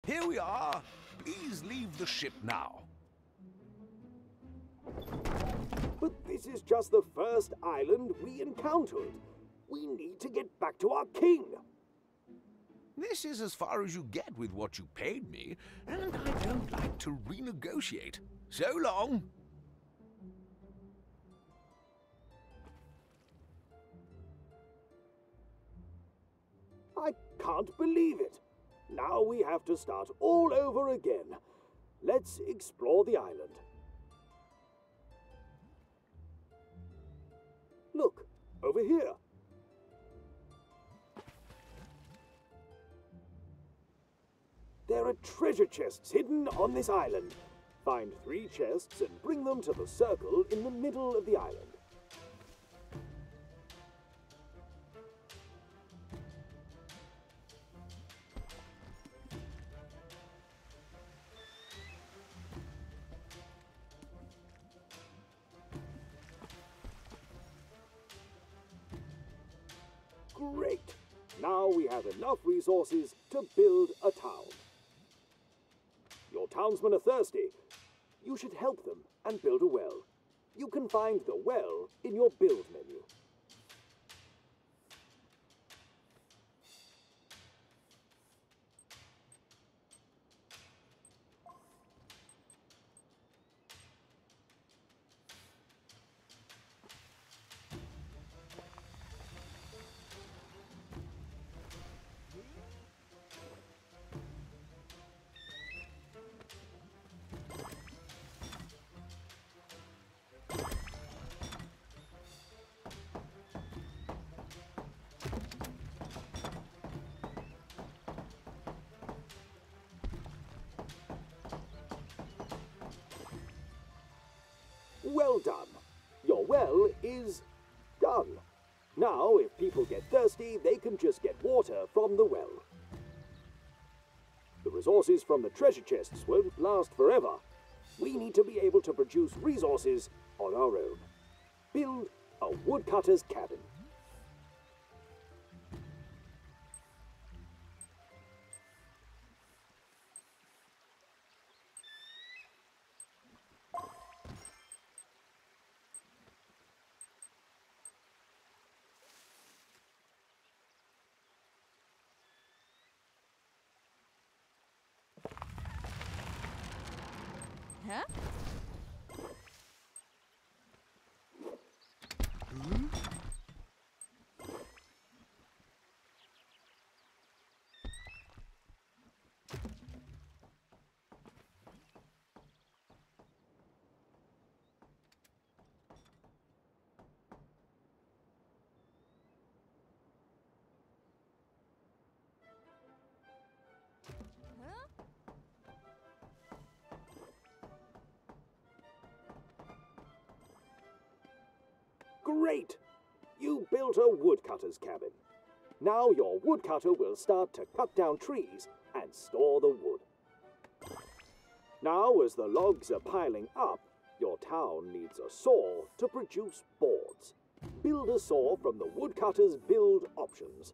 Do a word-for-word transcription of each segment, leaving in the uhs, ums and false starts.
Here we are. Please leave the ship now. But this is just the first island we encountered. We need to get back to our king. This is as far as you get with what you paid me, and I don't like to renegotiate. So long. I can't believe it. Now we have to start all over again. Let's explore the island. Look, over here. There are treasure chests hidden on this island. Find three chests and bring them to the circle in the middle of the island. Great! Now we have enough resources to build a town. Your townsmen are thirsty. You should help them and build a well. You can find the well in your build menu. Well done. Your well is done. Now, if people get thirsty, they can just get water from the well. The resources from the treasure chests won't last forever. We need to be able to produce resources on our own. Build a woodcutter's cabin. Huh? Great! You built a woodcutter's cabin. Now your woodcutter will start to cut down trees and store the wood. Now, as the logs are piling up, your town needs a saw to produce boards. Build a saw from the woodcutter's build options.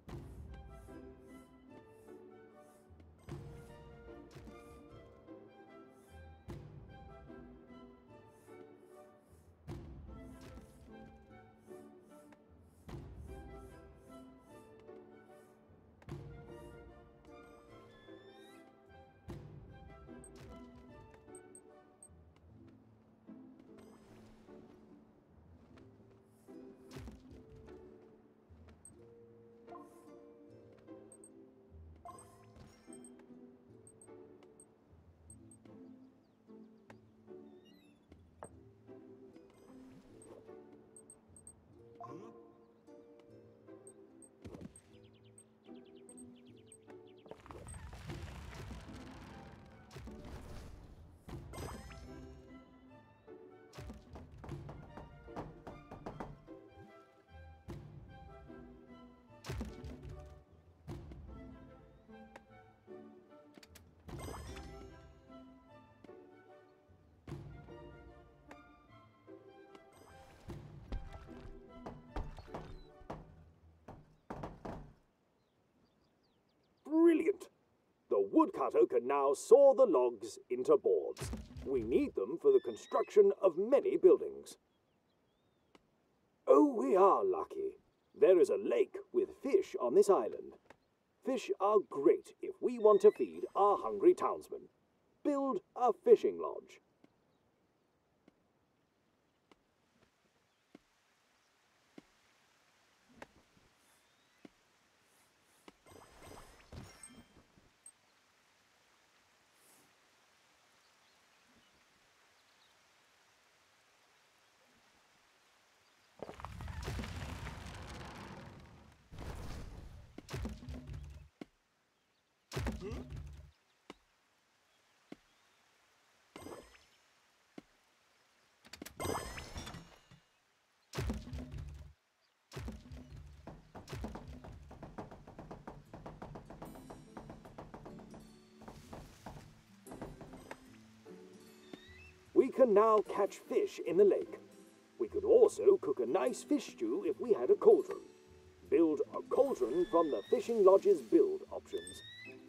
woodcutter can now saw the logs into boards. We need them for the construction of many buildings. Oh, we are lucky. There is a lake with fish on this island. Fish are great if we want to feed our hungry townsmen. Build a fishing lodge. We can now catch fish in the lake. We could also cook a nice fish stew if we had a cauldron. Build a cauldron from the fishing lodge's build options.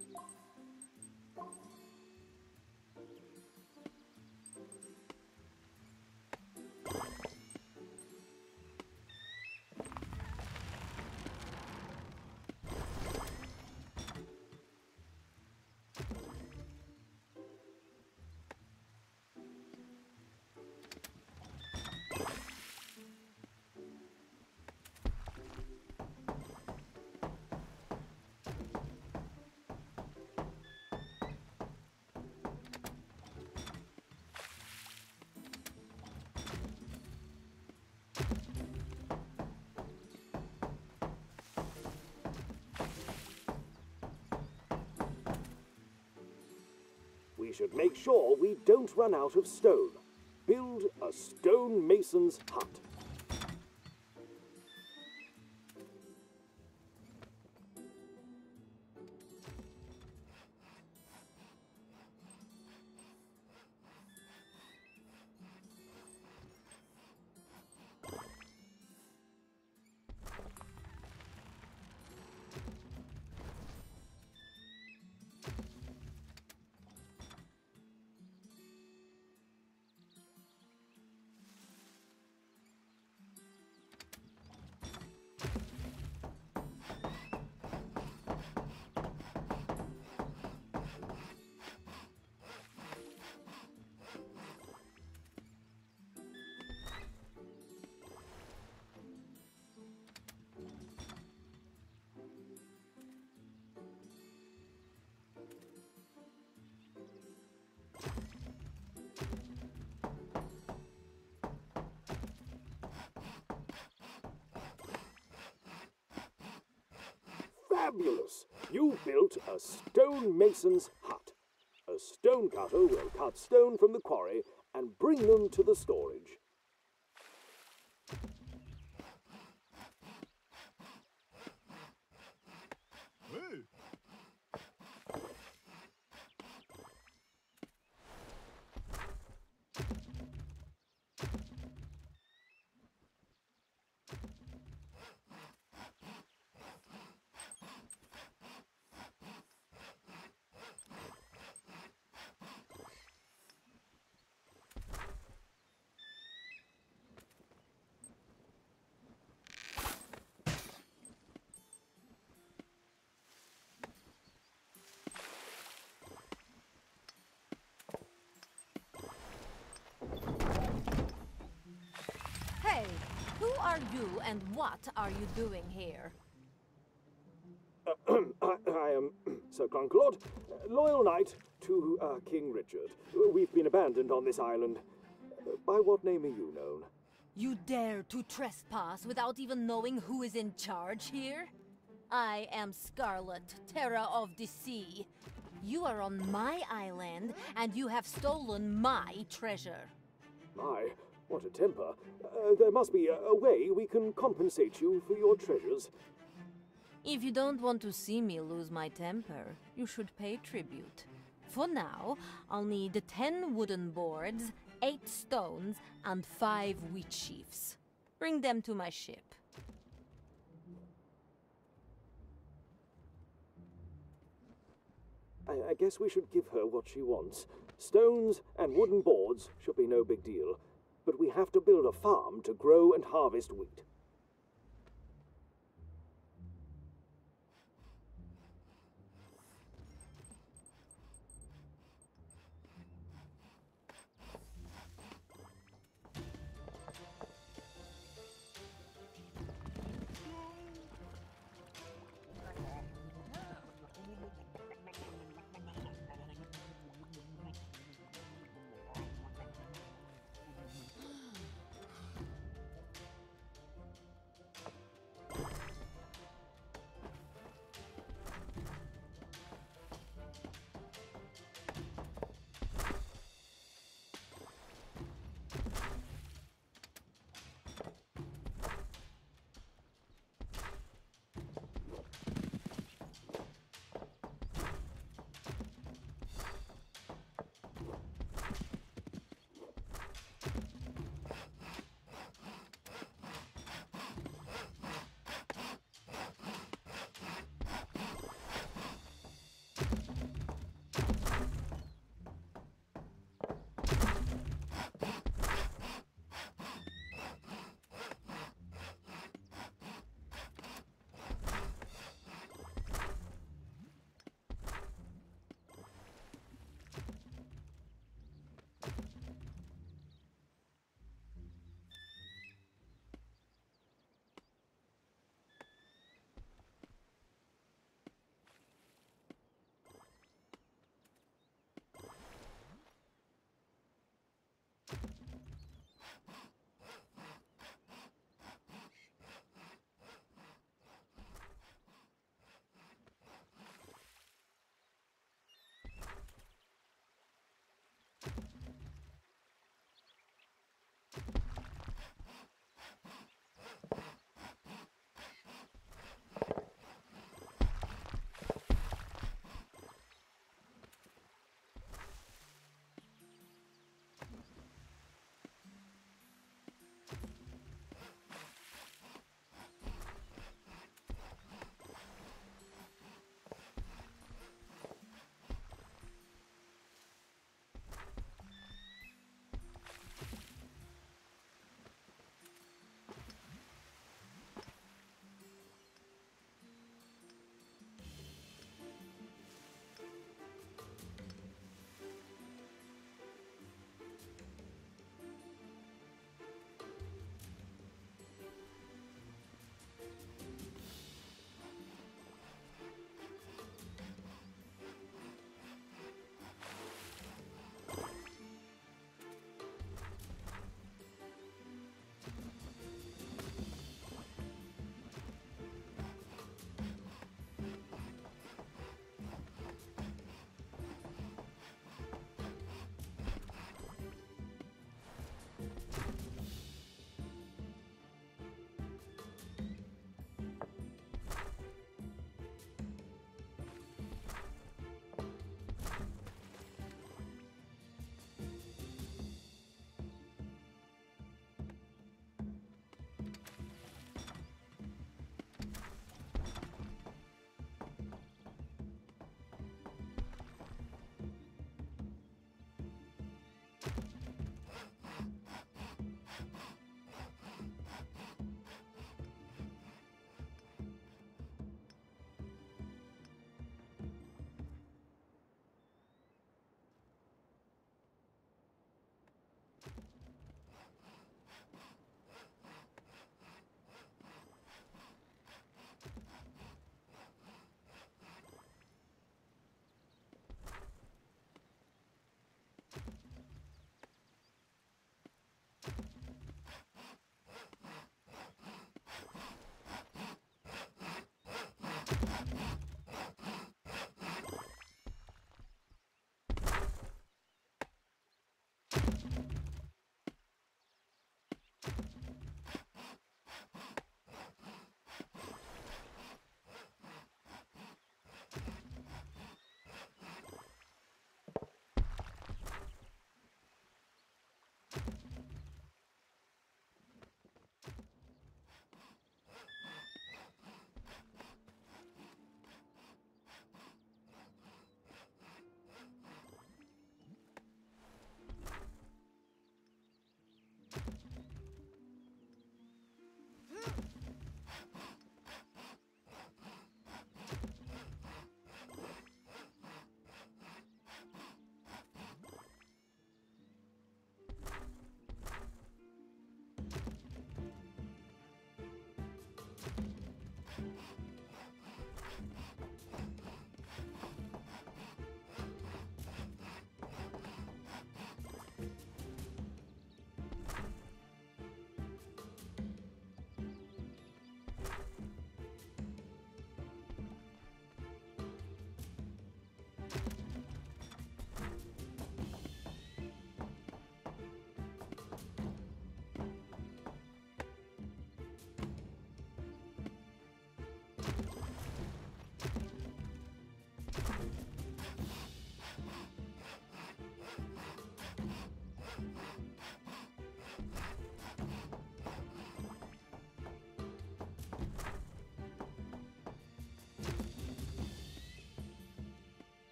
We should make sure we don't run out of stone. Build a stone mason's hut. Fabulous! You built a stone mason's hut. A stone cutter will cut stone from the quarry and bring them to the storage. Hey, who are you and what are you doing here? Uh, I, I am Sir Clunklord, loyal knight to uh, King Richard. We've been abandoned on this island. By what name are you known? You dare to trespass without even knowing who is in charge here? I am Scarlet, Terra of the Sea. You are on my island, and you have stolen my treasure. My, what a temper. Uh, there must be a, a way we can compensate you for your treasures. If you don't want to see me lose my temper, you should pay tribute. For now, I'll need ten wooden boards, eight stones, and five wheat sheaves. Bring them to my ship. I, I guess we should give her what she wants. Stones and wooden boards should be no big deal, but we have to build a farm to grow and harvest wheat.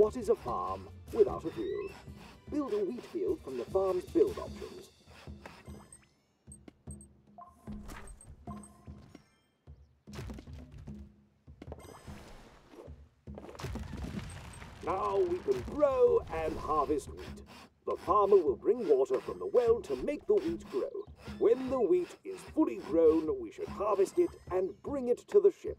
What is a farm without a field? Build a wheat field from the farm's build options. Now we can grow and harvest wheat. The farmer will bring water from the well to make the wheat grow. When the wheat is fully grown, we should harvest it and bring it to the ship.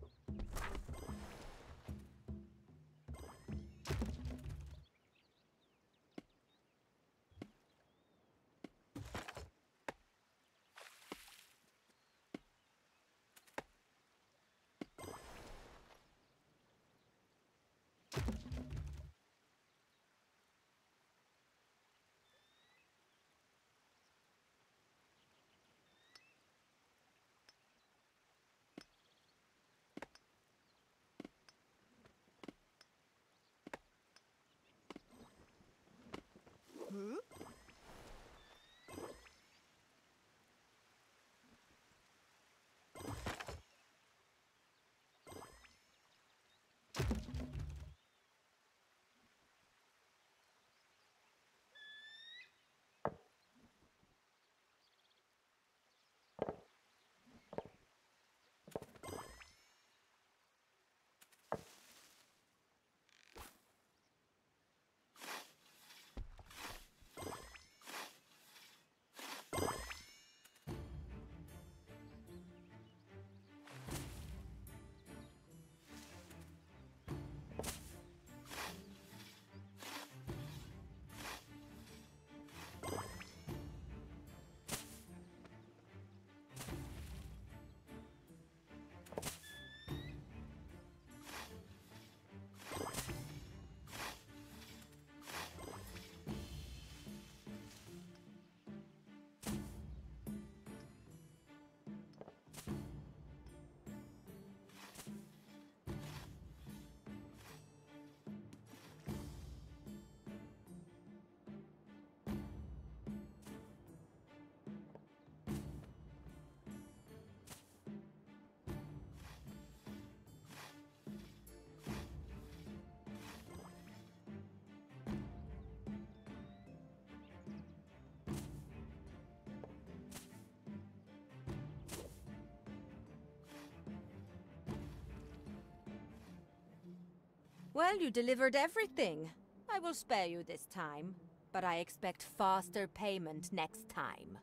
Well, you delivered everything. I will spare you this time, but I expect faster payment next time.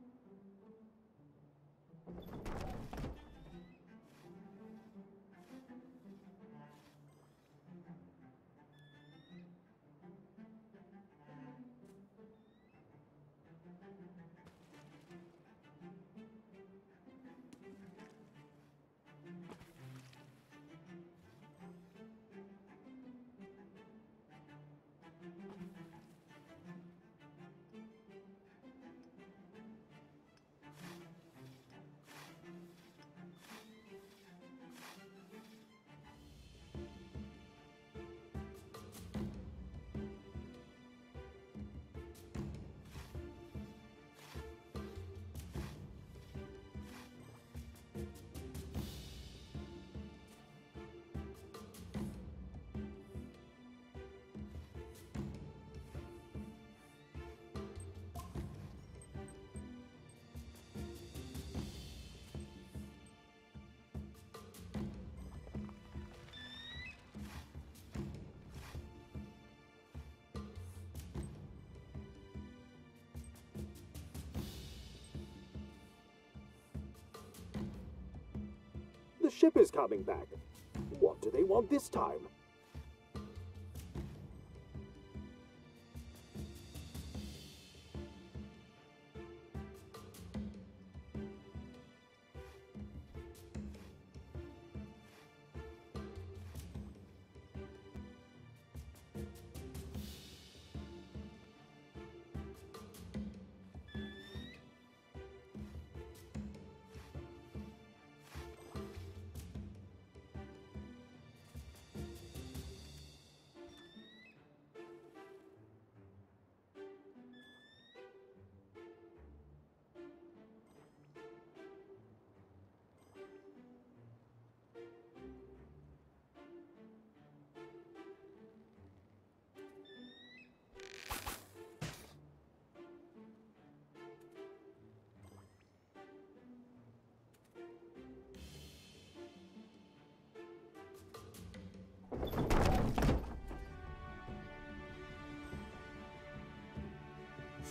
The ship is coming back. What do they want this time?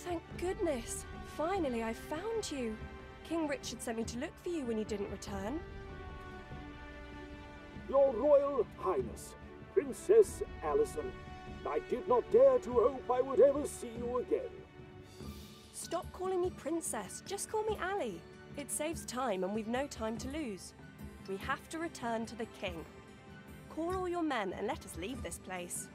Thank goodness. Finally, I found you. King Richard sent me to look for you when you didn't return. Your Royal Highness, Princess Alison, I did not dare to hope I would ever see you again. Stop calling me Princess. Just call me Ali. It saves time and we've no time to lose. We have to return to the King. Call all your men and let us leave this place.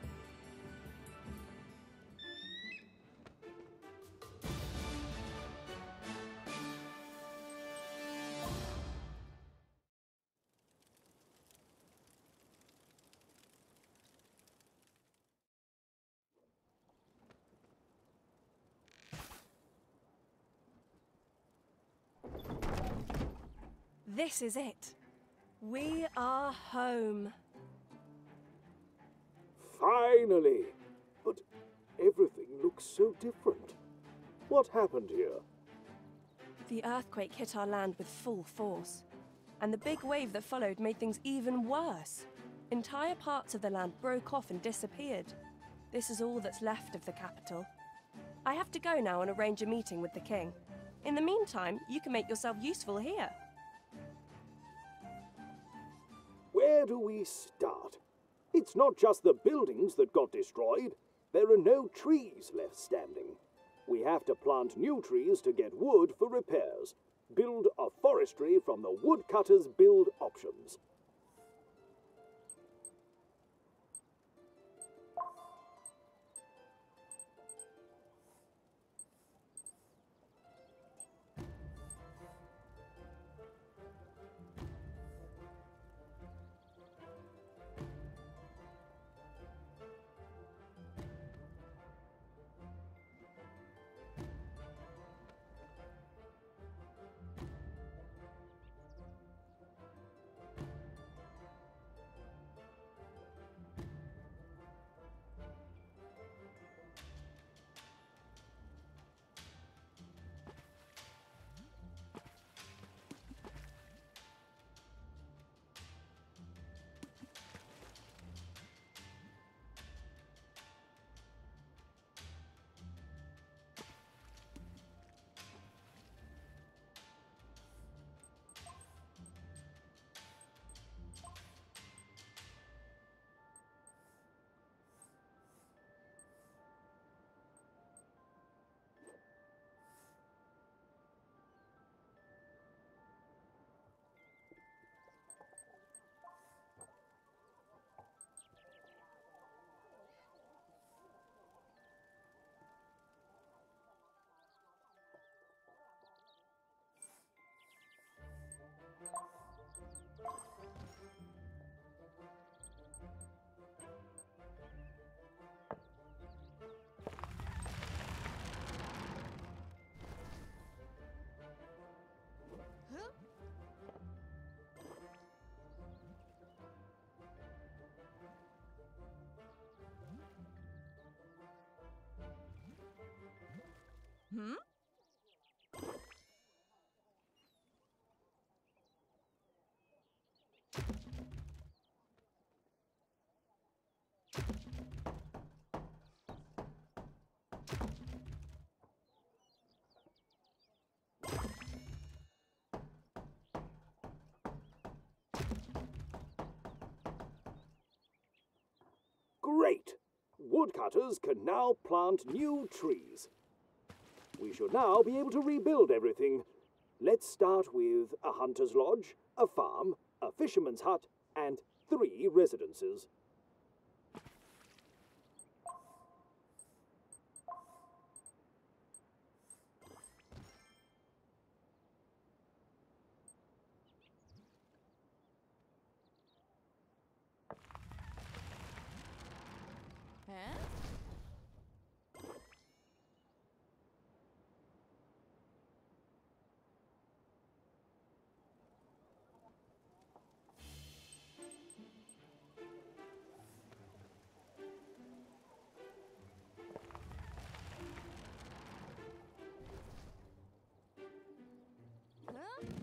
This is it. We are home. Finally! But everything looks so different. What happened here? The earthquake hit our land with full force, and the big wave that followed made things even worse. Entire parts of the land broke off and disappeared. This is all that's left of the capital. I have to go now and arrange a meeting with the king. In the meantime, you can make yourself useful here. Where do we start? It's not just the buildings that got destroyed. There are no trees left standing. We have to plant new trees to get wood for repairs. Build a forestry from the woodcutters' build options. Hmm? Great! Woodcutters can now plant new trees. We should now be able to rebuild everything. Let's start with a hunter's lodge, a farm, a fisherman's hut, and three residences. Huh? Huh?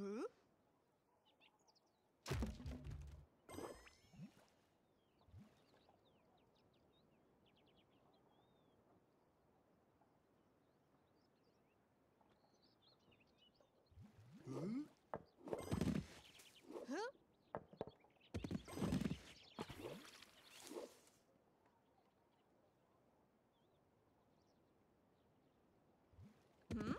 Huh? Hmm?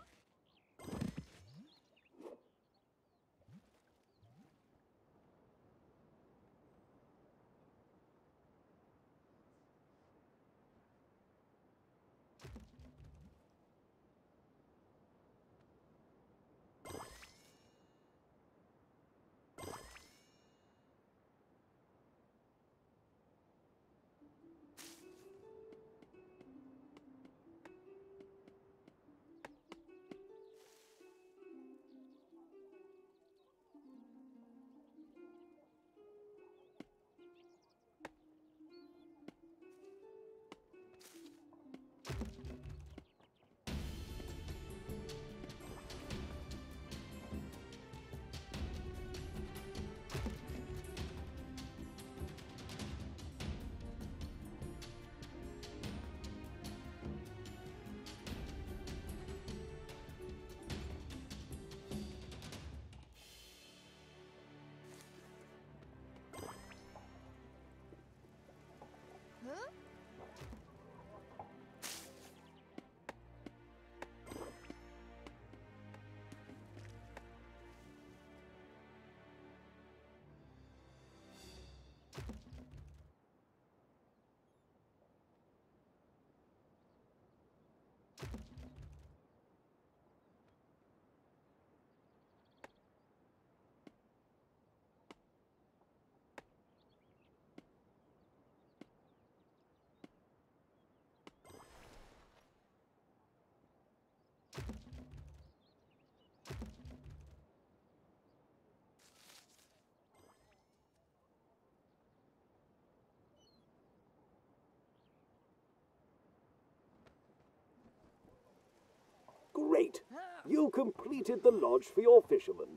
Huh? Great! You completed the lodge for your fishermen.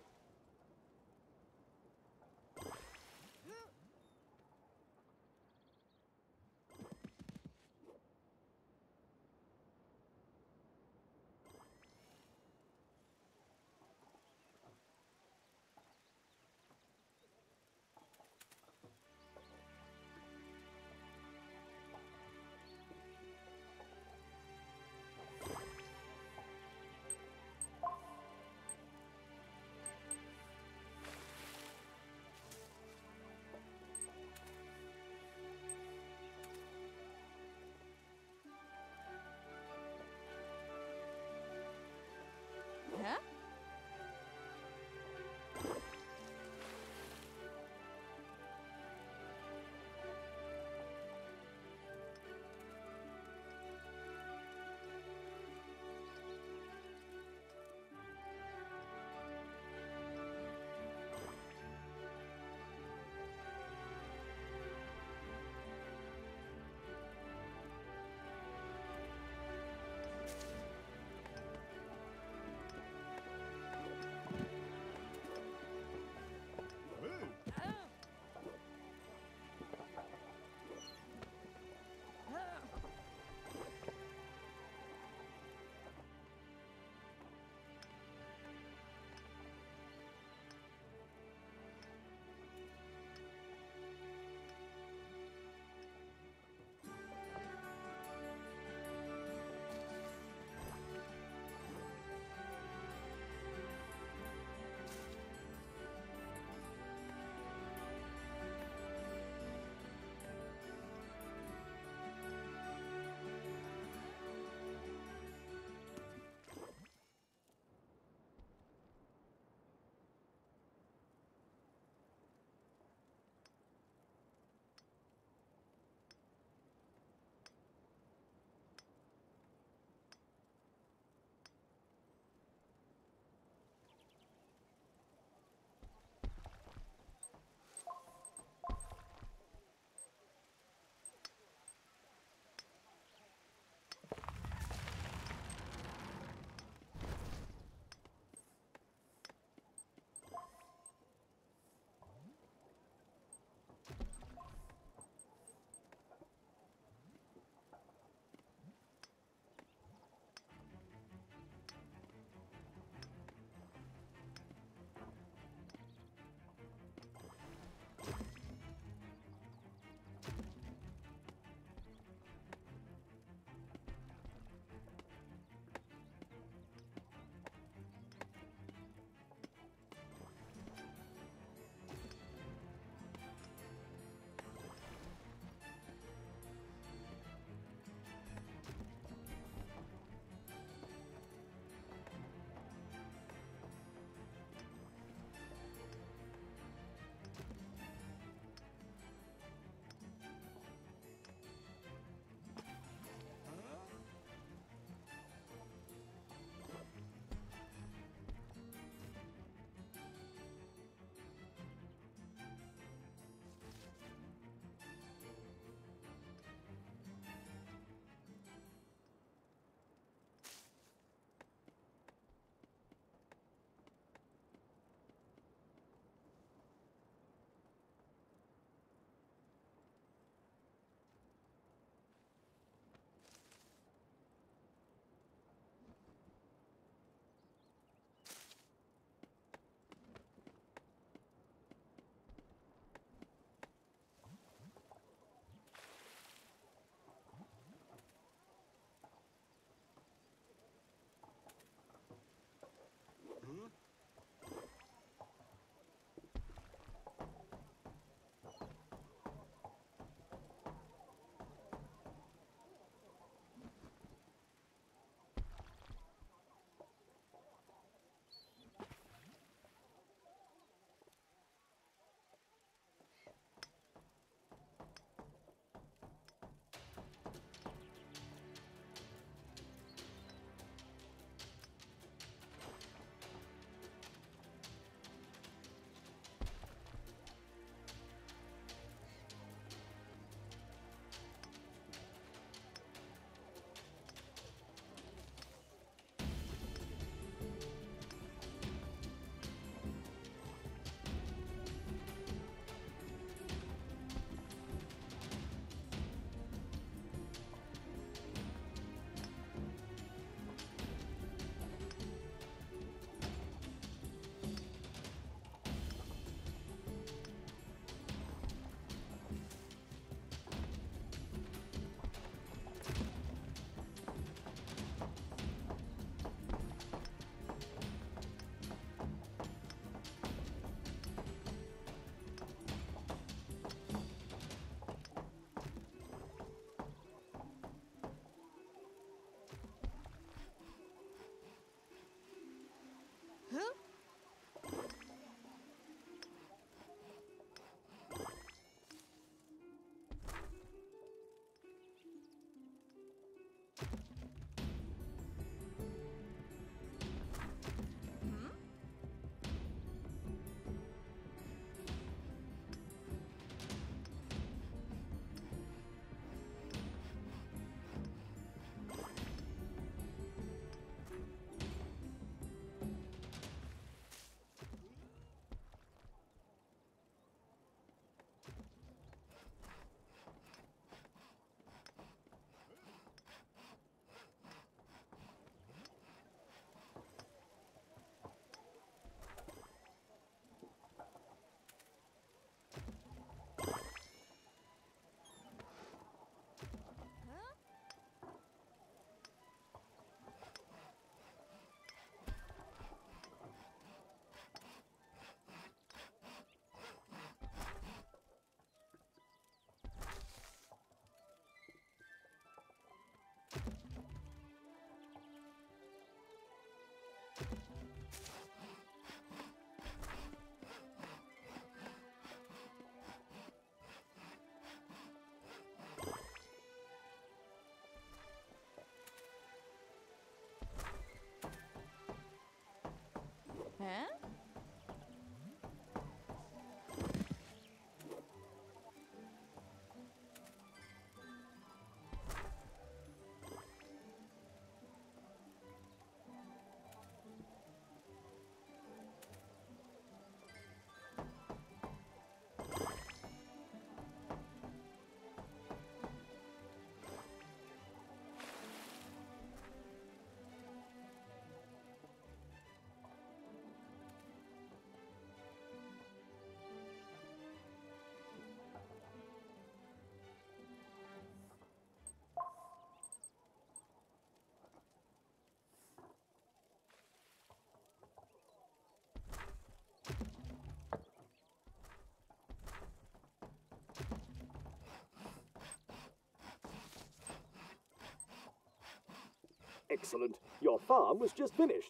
Excellent. Your farm was just finished.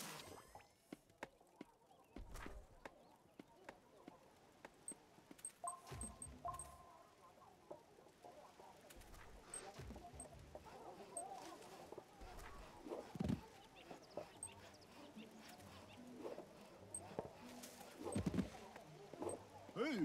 Hey!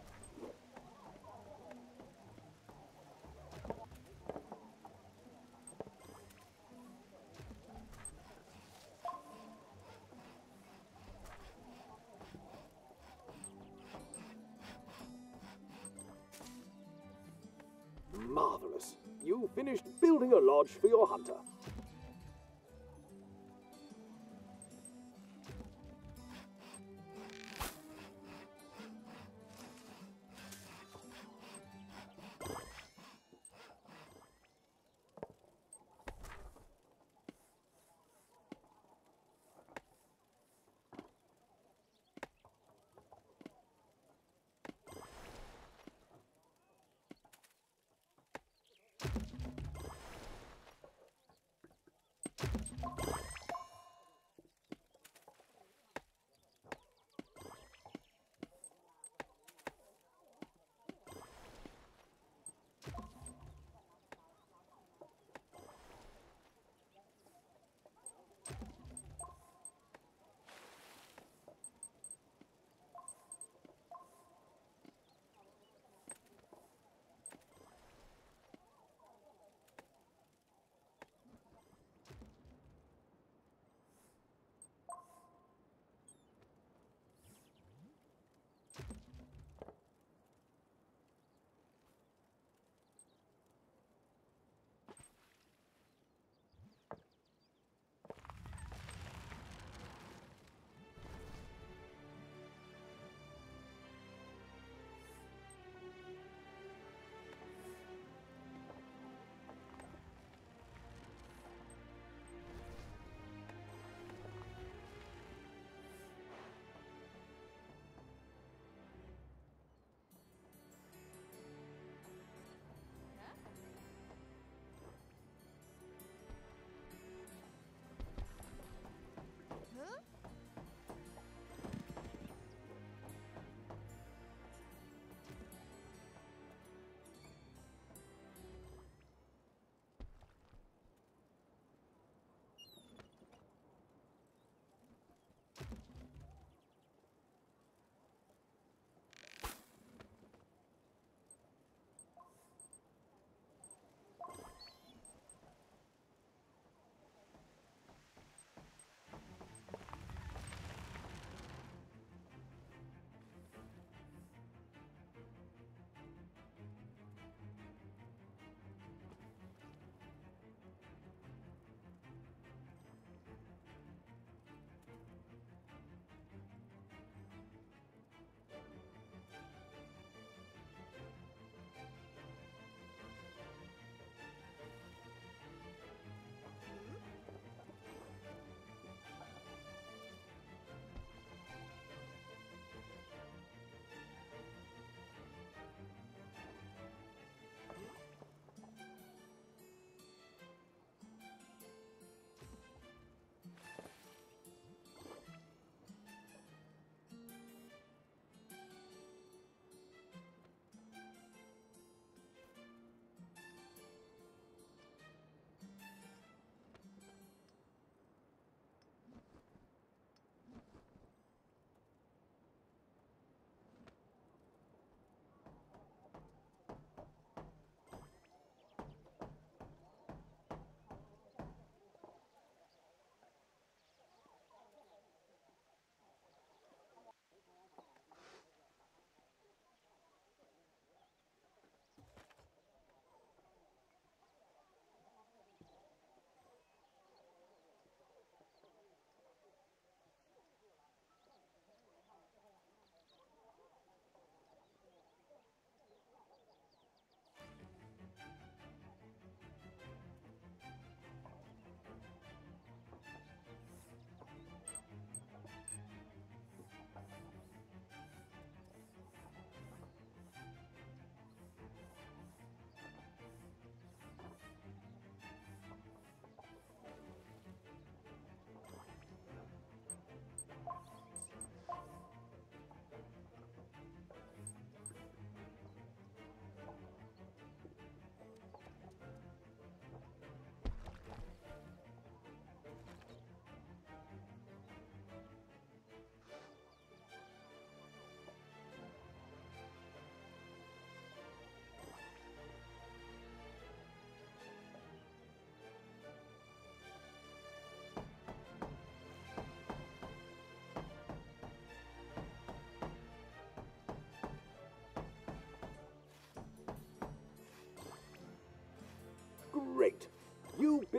Marvelous. You finished building a lodge for your hunter.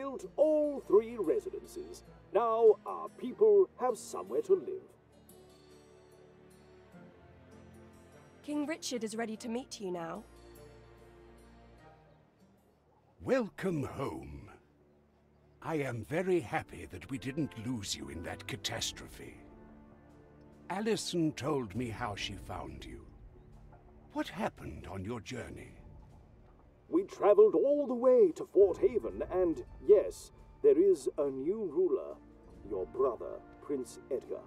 built all three residences. Now our people have somewhere to live. King Richard is ready to meet you now. Welcome home. I am very happy that we didn't lose you in that catastrophe. Alyson told me how she found you. What happened on your journey? We traveled all the way to Fort Haven, and yes, there is a new ruler, your brother, Prince Edgar.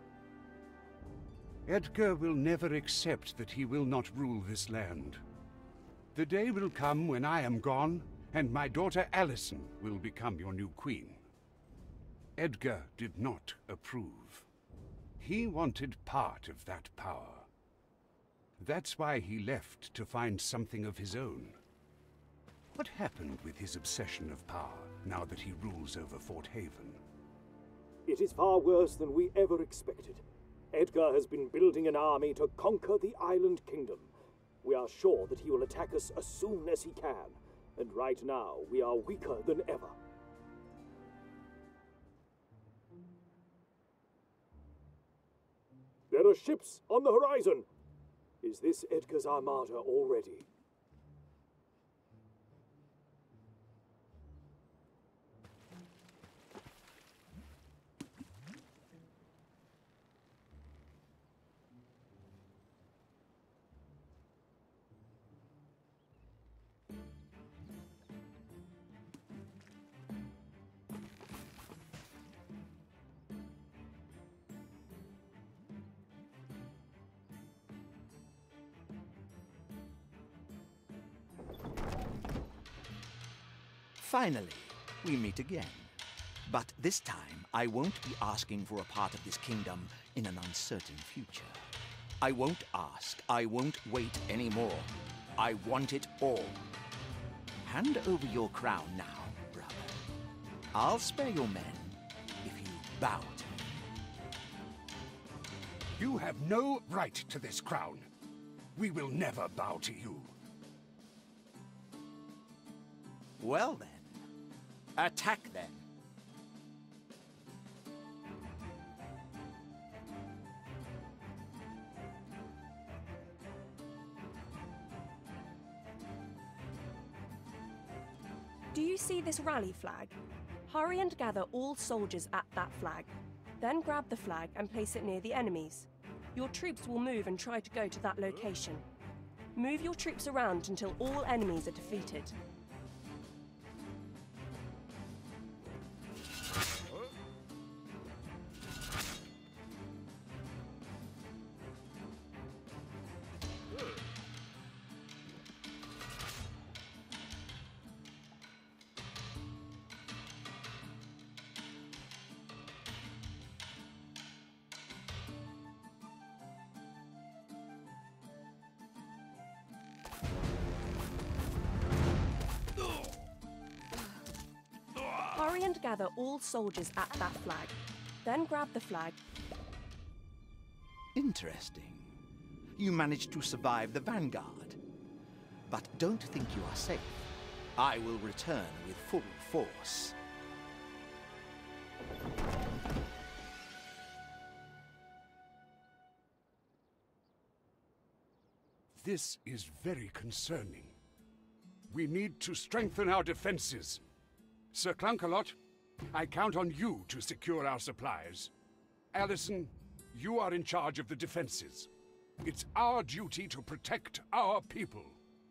Edgar will never accept that he will not rule this land. The day will come when I am gone, and my daughter Alyson will become your new queen. Edgar did not approve. He wanted part of that power. That's why he left to find something of his own. What happened with his obsession of power, now that he rules over Fort Haven? It is far worse than we ever expected. Edgar has been building an army to conquer the Island Kingdom. We are sure that he will attack us as soon as he can, and right now we are weaker than ever. There are ships on the horizon! Is this Edgar's armada already? Finally, we meet again. But this time, I won't be asking for a part of this kingdom in an uncertain future. I won't ask, I won't wait anymore. I want it all. Hand over your crown now, brother. I'll spare your men if you bow to me. You have no right to this crown. We will never bow to you. Well then, attack then. Do you see this rally flag? Hurry and gather all soldiers at that flag. Then grab the flag and place it near the enemies. Your troops will move and try to go to that location. Move your troops around until all enemies are defeated. Hurry and gather all soldiers at that flag. Then grab the flag. Interesting. You managed to survive the vanguard. But don't think you are safe. I will return with full force. This is very concerning. We need to strengthen our defenses. Sir Clunkalot, I count on you to secure our supplies. Alyson, you are in charge of the defenses. It's our duty to protect our people.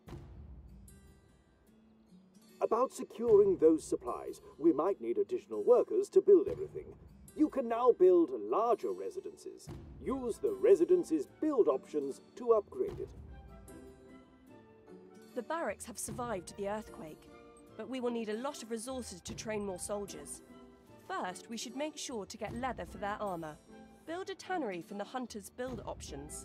About securing those supplies, we might need additional workers to build everything. You can now build larger residences. Use the residence's build options to upgrade it. The barracks have survived the earthquake, but we will need a lot of resources to train more soldiers. First, we should make sure to get leather for their armor. Build a tannery from the hunters' build options.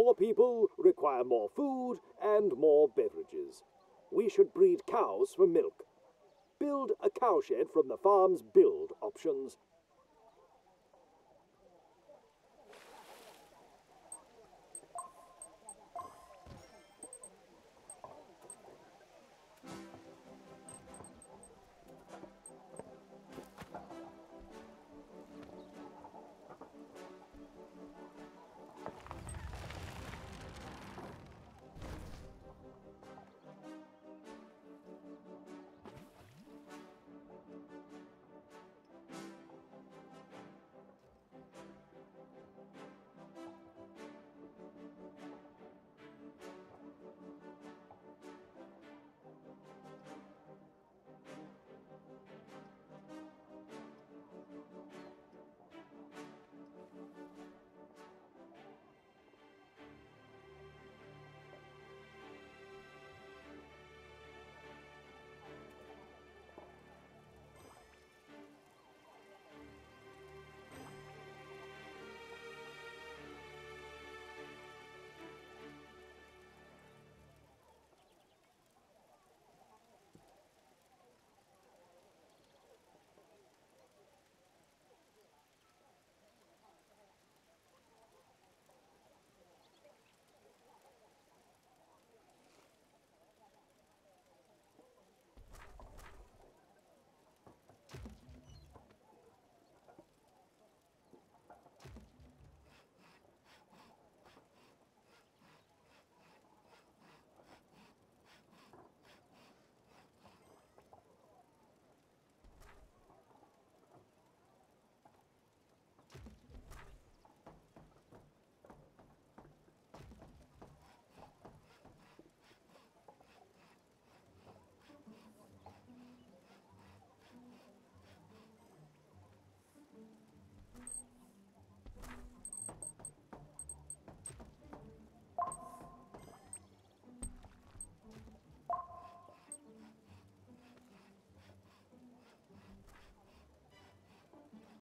More people require more food and more beverages. We should breed cows for milk. Build a cowshed from the farm's build options